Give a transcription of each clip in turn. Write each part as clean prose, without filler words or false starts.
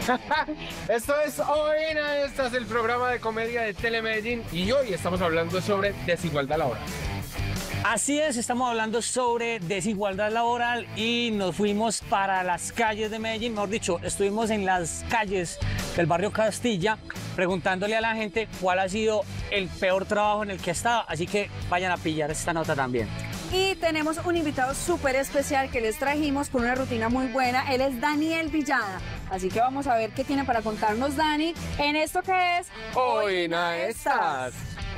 Esto es Oína, este es el programa de comedia de Telemedellín y hoy estamos hablando sobre desigualdad laboral. Así es, estamos hablando sobre desigualdad laboral y nos fuimos para las calles de Medellín, mejor dicho, estuvimos en las calles del barrio Castilla preguntándole a la gente cuál ha sido el peor trabajo en el que ha estado, así que vayan a pillar esta nota también. Y tenemos un invitado súper especial que les trajimos con una rutina muy buena. Él es Daniel Villada. Así que vamos a ver qué tiene para contarnos Dani en esto que es Oína Estás.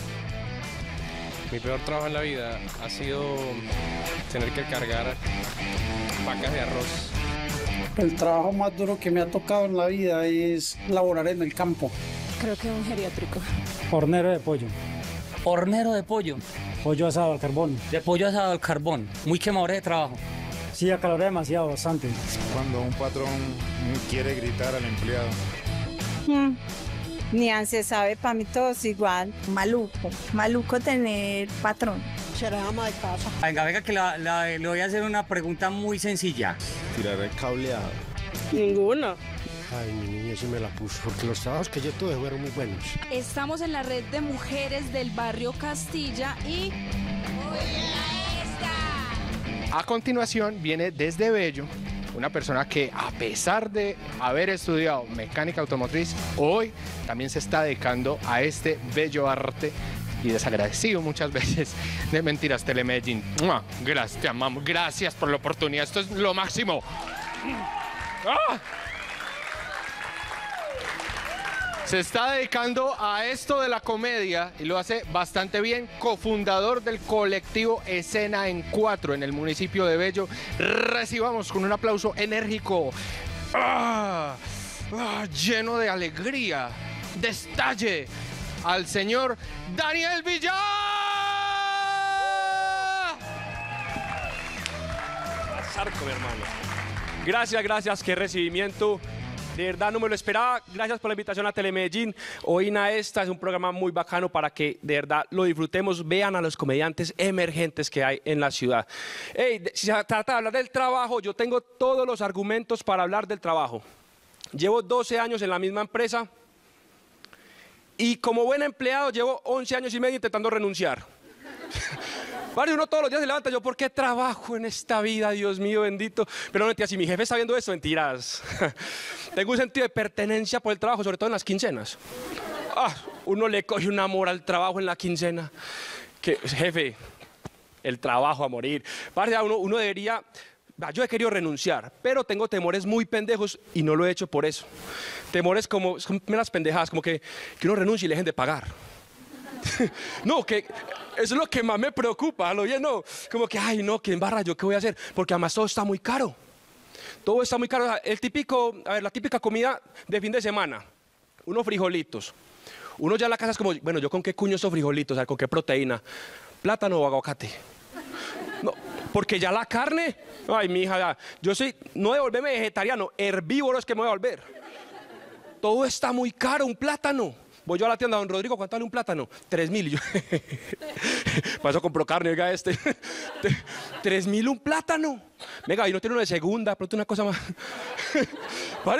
Mi peor trabajo en la vida ha sido tener que cargar vacas de arroz. El trabajo más duro que me ha tocado en la vida es laborar en el campo. Creo que un geriátrico. Hornero de pollo. Hornero de pollo. Pollo asado al carbón. De pollo asado al carbón. Muy quemador de trabajo. Sí, acalora demasiado, bastante. Cuando un patrón quiere gritar al empleado. Ni se sabe, para mí todo es igual. Maluco tener patrón. Será ama de casa. Venga, que le voy a hacer una pregunta muy sencilla. Tirar el cableado. Ninguno. Ay, mi niña sí me la puso, porque los trabajos que yo tuve fueron muy buenos. Estamos en la red de mujeres del barrio Castilla y... A continuación viene desde Bello una persona que, a pesar de haber estudiado mecánica automotriz, hoy también se está dedicando a este bello arte y desagradecido muchas veces de Mentiras Telemedellín. Gracias, te amamos, gracias por la oportunidad, esto es lo máximo. ¡Ah! Se está dedicando a esto de la comedia y lo hace bastante bien, cofundador del colectivo Escena en 4 en el municipio de Bello. Recibamos con un aplauso enérgico, lleno de alegría, destalle, al señor Daniel Villada. Sarco, mi hermano. Gracias, qué recibimiento. De verdad no me lo esperaba. Gracias por la invitación a Telemedellín. Oína Esta es un programa muy bacano para que de verdad lo disfrutemos. Vean a los comediantes emergentes que hay en la ciudad. Hey, si se trata de hablar del trabajo, yo tengo todos los argumentos para hablar del trabajo. Llevo 12 años en la misma empresa y como buen empleado llevo 11 años y medio intentando renunciar. Vale, uno todos los días se levanta, yo, ¿por qué trabajo en esta vida, Dios mío bendito? Pero no, mentiras, si mi jefe está viendo esto, mentiras. Tengo un sentido de pertenencia por el trabajo, sobre todo en las quincenas. Uno le coge un amor al trabajo en la quincena. Que, jefe, el trabajo a morir. Parce, uno debería... Yo he querido renunciar, pero tengo temores muy pendejos y no lo he hecho por eso. Temores como las pendejadas, como que uno renuncie y le dejen de pagar. No, que eso es lo que más me preocupa, ¿lo bien? No, como que, ay, no, qué embarra, ¿yo qué voy a hacer? Porque además todo está muy caro. Todo está muy caro. La típica comida de fin de semana, unos frijolitos. Uno ya en la casa es como, bueno, ¿yo con qué cuño esos frijolitos? ¿Con qué proteína? ¿Plátano o aguacate? No, porque ya la carne, ay, mi hija, yo soy, no de volverme vegetariano, herbívoro es que me voy a volver. Todo está muy caro, un plátano. Voy yo a la tienda, don Rodrigo, ¿cuánto vale un plátano? 3.000. Y yo, paso, compro carne, oiga, 3.000 un plátano. Venga, y no tiene uno de segunda, pronto una cosa más. Pare,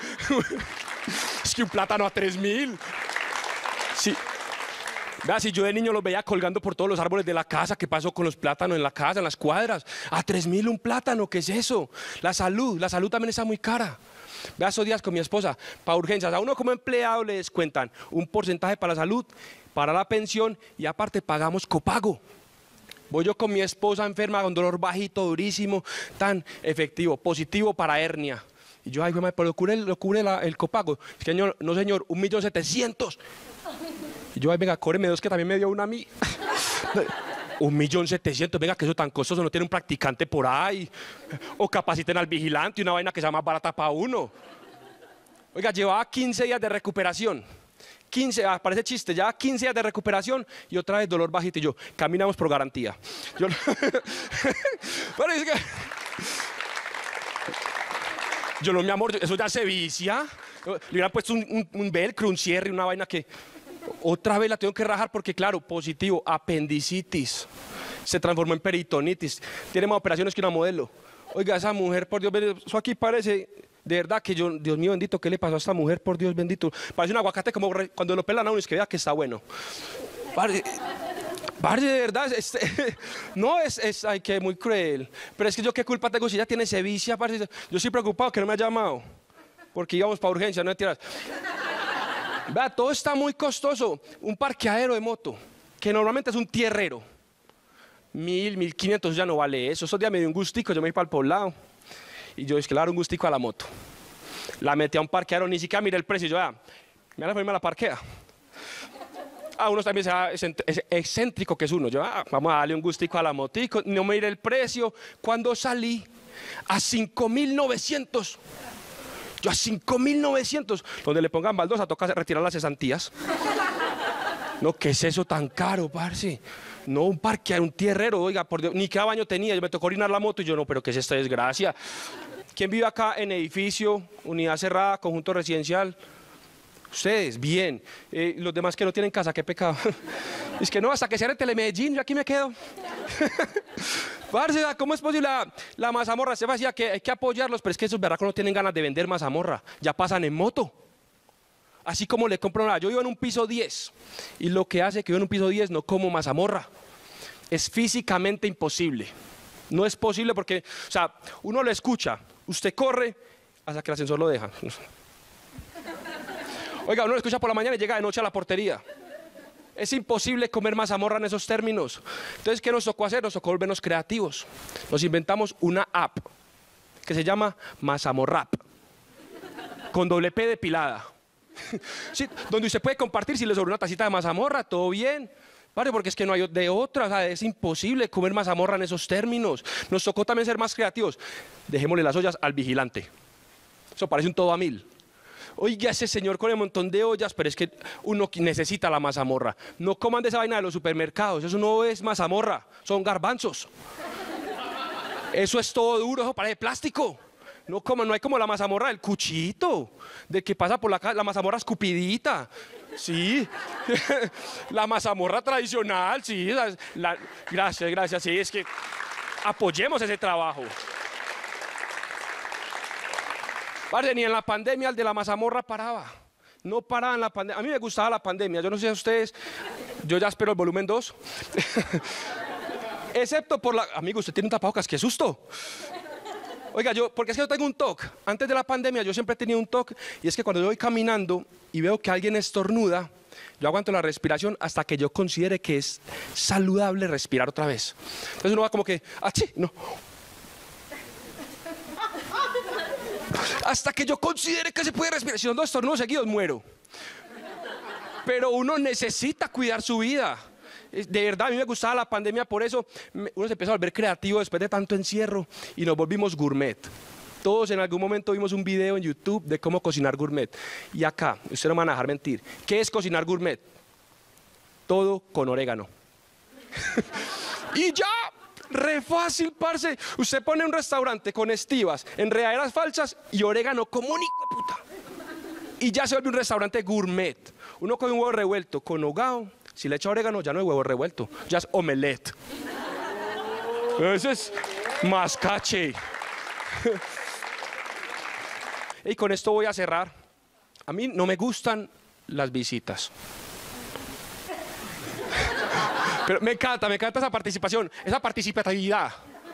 es que un plátano a 3.000. Sí. Vea, si yo de niño los veía colgando por todos los árboles de la casa, ¿qué pasó con los plátanos en la casa, en las cuadras? A 3.000 un plátano, ¿qué es eso? La salud también está muy cara. Vea, esos días con mi esposa, para urgencias, a uno como empleado le descuentan un porcentaje para la salud, para la pensión y aparte pagamos copago. Voy yo con mi esposa enferma con dolor bajito, durísimo, tan efectivo, positivo para hernia. Y yo, ay, pero lo cubre el copago. Señor, no señor, 1.700.000. Y yo, ay, venga, cóbreme dos que también me dio una a mí. 1.700.000, venga, que eso tan costoso, no tiene un practicante por ahí. O capaciten al vigilante, una vaina que sea más barata para uno. Oiga, llevaba 15 días de recuperación. 15, parece chiste, ya 15 días de recuperación y otra vez dolor bajito. Y yo, caminamos por garantía. Yo, bueno, es que... Yo no, mi amor, eso ya se vicia. Le hubieran puesto un velcro, un cierre, una vaina que... Otra vez la tengo que rajar porque, claro, positivo, apendicitis. Se transformó en peritonitis. Tiene más operaciones que una modelo. Oiga, esa mujer, por Dios, eso aquí parece De verdad que yo, Dios mío bendito, ¿qué le pasó a esta mujer? Por Dios bendito. Parece un aguacate como cuando lo pelan a uno, es que vea que está bueno. Parce, de verdad, no es, ay, que muy cruel. Pero es que yo qué culpa tengo si ella tiene ese vicio, parce. Yo estoy preocupado que no me ha llamado. Porque íbamos para urgencia, no mentiras. Vea, todo está muy costoso. Un parqueadero de moto, que normalmente es un tierrero. 1.000, 1.500 ya no vale eso. Esos días me dio un gustico, yo me fui para el poblado. Y yo, es que le dar un gustico a la moto. La metí a un parqueadero, ni siquiera miré el precio. Y yo, mira, me la parquea. Uno también sea excéntrico que es uno. Yo, vamos a darle un gustico a la motico. No me miré el precio. Cuando salí, a 5.900. Yo a 5.900. Donde le pongan baldosa, toca retirar las cesantías. No, ¿qué es eso tan caro, parce? No, un parque, un tierrero, oiga, por Dios, ni cada baño tenía. Yo me tocó orinar la moto y yo, no, pero ¿qué es esta desgracia? ¿Quién vive acá en edificio, unidad cerrada, conjunto residencial? Ustedes, bien. Los demás que no tienen casa, qué pecado. Es que no, hasta que cierre Telemedellín, yo aquí me quedo. Parce, ¿cómo es posible la mazamorra? Se decía que hay que apoyarlos, pero es que esos berracos no tienen ganas de vender mazamorra. Ya pasan en moto. Así como le compro nada. Yo vivo en un piso 10 y lo que hace que yo en un piso 10 no como mazamorra. Es físicamente imposible. No es posible porque, o sea, uno lo escucha, usted corre hasta que el ascensor lo deja. Oiga, uno lo escucha por la mañana y llega de noche a la portería. Es imposible comer mazamorra en esos términos. Entonces, ¿qué nos tocó hacer? Nos tocó volvernos creativos. Nos inventamos una app que se llama Mazamorrap, con doble P depilada. Sí, donde usted puede compartir si le sobra una tacita de mazamorra, todo bien. Vale, porque es que no hay de otra, o sea, es imposible comer mazamorra en esos términos. Nos tocó también ser más creativos. Dejémosle las ollas al vigilante. Eso parece un todo a 1000. Oiga, ese señor con el montón de ollas, pero es que uno necesita la mazamorra. No coman de esa vaina de los supermercados, eso no es mazamorra, son garbanzos. Eso es todo duro, eso parece plástico. No coman, no hay como la mazamorra del cuchito, de que pasa por la mazamorra escupidita. Sí, la mazamorra tradicional, sí. Gracias, sí, es que apoyemos ese trabajo. Parce, ni en la pandemia el de la mazamorra paraba. No paraba en la pandemia. A mí me gustaba la pandemia, yo no sé a ustedes, yo ya espero el volumen 2. Excepto por la... Amigo, usted tiene un tapabocas, qué susto. Oiga, porque es que yo tengo un TOC. Antes de la pandemia yo siempre he tenido un TOC y es que cuando yo voy caminando y veo que alguien estornuda, yo aguanto la respiración hasta que yo considere que es saludable respirar otra vez. Entonces uno va como que, ¡achí! No. Hasta que yo considere que se puede respirar. Si son 2 estornudos seguidos, muero. Pero uno necesita cuidar su vida. De verdad, a mí me gustaba la pandemia, por eso uno se empezó a volver creativo después de tanto encierro y nos volvimos gourmet. Todos en algún momento vimos un video en YouTube de cómo cocinar gourmet. Y acá, ustedes no me van a dejar mentir, ¿qué es cocinar gourmet? Todo con orégano. Y ya, re fácil, parce. Usted pone un restaurante con estivas, enredaderas falsas y orégano común y puta. Y ya se vuelve un restaurante gourmet. Uno coge un huevo revuelto con hogao. Si le echa orégano, ya no es huevo revuelto, ya es omelette. Ese es mascache. Y con esto voy a cerrar. A mí no me gustan las visitas. Pero me encanta esa participación, esa participatividad.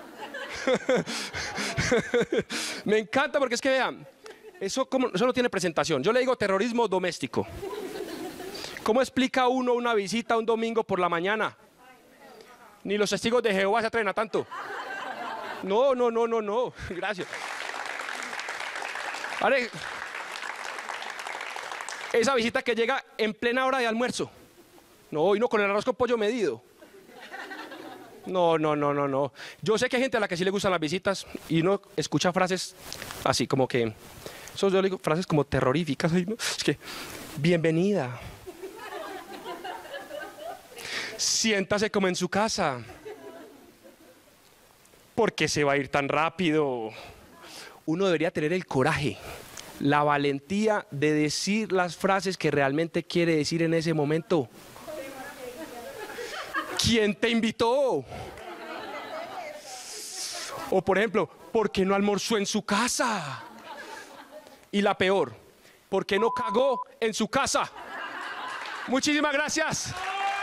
Me encanta porque es que vean, eso no tiene presentación. Yo le digo terrorismo doméstico. ¿Cómo explica uno una visita un domingo por la mañana? Ni los testigos de Jehová se atreven a tanto. No. Gracias. Vale. Esa visita que llega en plena hora de almuerzo. No, y no con el arroz con pollo medido. No. Yo sé que hay gente a la que sí le gustan las visitas y uno escucha frases así como que... Eso yo le digo, frases como terroríficas. ¿No? Es que, bienvenida. Siéntase como en su casa. ¿Por qué se va a ir tan rápido? Uno debería tener el coraje, la valentía de decir las frases que realmente quiere decir en ese momento. ¿Quién te invitó? O por ejemplo, ¿por qué no almorzó en su casa? Y la peor, ¿por qué no cagó en su casa? Muchísimas gracias.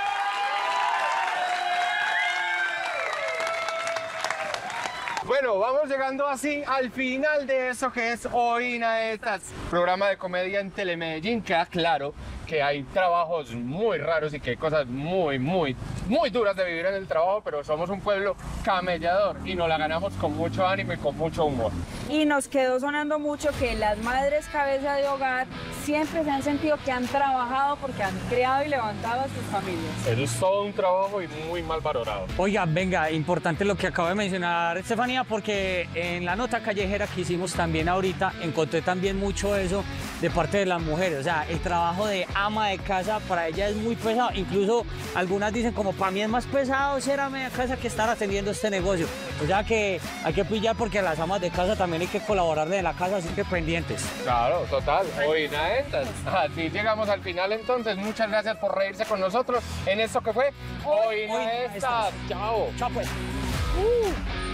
Bueno, vamos llegando así al final de eso que es Hoy Inaestas, programa de comedia en Telemedellín. Queda claro que hay trabajos muy raros y que hay cosas muy duras de vivir en el trabajo, pero somos un pueblo camellador y nos la ganamos con mucho ánimo y con mucho humor. Y nos quedó sonando mucho que las madres cabeza de hogar siempre se han sentido que han trabajado porque han creado y levantado a sus familias. Eso es todo un trabajo y muy mal valorado. Oiga, venga, importante lo que acaba de mencionar Estefanía, porque en la nota callejera que hicimos también ahorita, encontré también mucho eso de parte de las mujeres. O sea, el trabajo de ama de casa para ella es muy pesado. Incluso algunas dicen como para mí es más pesado ser ama de casa que estar atendiendo este negocio. O sea que hay que pillar porque a las amas de casa también hay que colaborarle de la casa, así que pendientes. Claro, total. Hoy Inaestas. Así llegamos al final entonces. Muchas gracias por reírse con nosotros en esto que fue Hoy Inaestas. Chao. Chao pues.